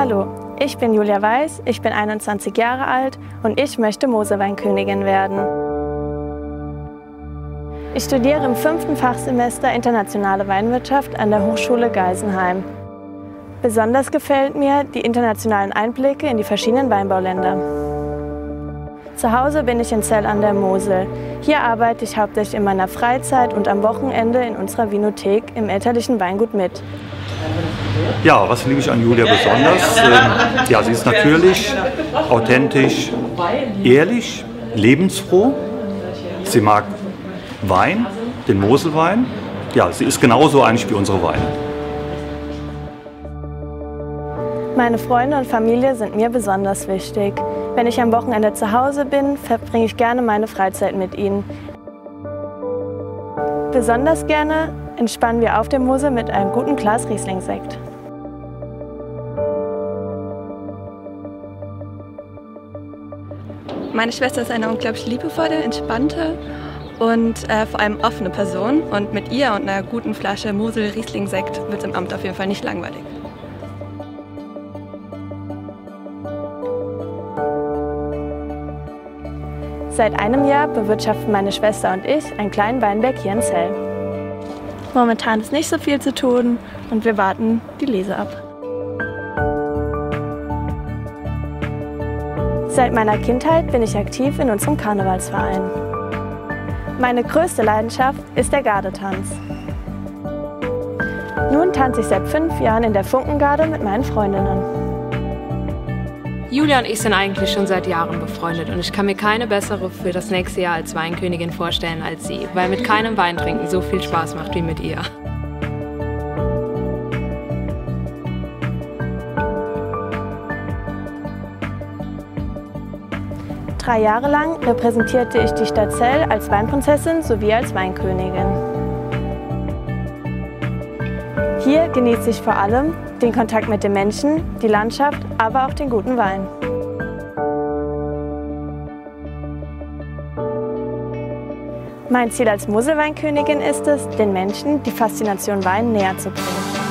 Hallo, ich bin Julia Weiß, ich bin 21 Jahre alt und ich möchte Moselweinkönigin werden. Ich studiere im 5. Fachsemester Internationale Weinwirtschaft an der Hochschule Geisenheim. Besonders gefällt mir die internationalen Einblicke in die verschiedenen Weinbauländer. Zu Hause bin ich in Zell an der Mosel. Hier arbeite ich hauptsächlich in meiner Freizeit und am Wochenende in unserer Winothek im elterlichen Weingut mit. Ja, was liebe ich an Julia besonders? Ja, sie ist natürlich authentisch, ehrlich, lebensfroh. Sie mag Wein, den Moselwein. Ja, sie ist genauso eigentlich wie unsere Weine. Meine Freunde und Familie sind mir besonders wichtig. Wenn ich am Wochenende zu Hause bin, verbringe ich gerne meine Freizeit mit ihnen. Besonders gerne entspannen wir auf der Mosel mit einem guten Glas Riesling-Sekt. Meine Schwester ist eine unglaublich liebevolle, entspannte und vor allem offene Person. Und mit ihr und einer guten Flasche Mosel-Riesling-Sekt wird es im Amt auf jeden Fall nicht langweilig. Seit einem Jahr bewirtschaften meine Schwester und ich einen kleinen Weinberg hier in Zell. Momentan ist nicht so viel zu tun und wir warten die Lese ab. Seit meiner Kindheit bin ich aktiv in unserem Karnevalsverein. Meine größte Leidenschaft ist der Gardetanz. Nun tanze ich seit 5 Jahren in der Funkengarde mit meinen Freundinnen. Julia und ich sind eigentlich schon seit Jahren befreundet und ich kann mir keine bessere für das nächste Jahr als Weinkönigin vorstellen als sie, weil mit keinem Weintrinken so viel Spaß macht wie mit ihr. Drei Jahre lang repräsentierte ich die Stadt Zell als Weinprinzessin sowie als Weinkönigin. Hier genieße ich vor allem den Kontakt mit den Menschen, die Landschaft, aber auch den guten Wein. Mein Ziel als Moselweinkönigin ist es, den Menschen die Faszination Wein näher zu bringen.